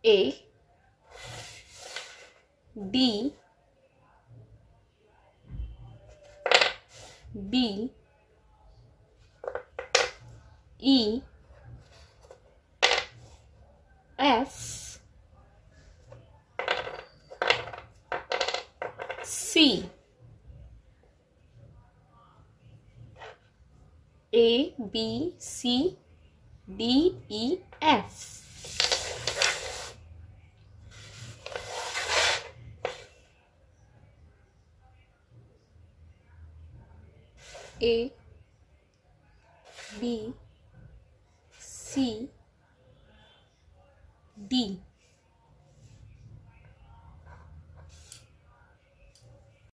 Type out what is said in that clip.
A, D, B, E, F, C, A, B, C, D, E, F. A, B, C, D.